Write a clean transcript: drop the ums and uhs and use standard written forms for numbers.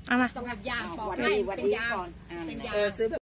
เอามาต้องแบบยางปอกวันให้นี้วันเป็นนี้ยางก่อนเป็นยางซื้อแบบ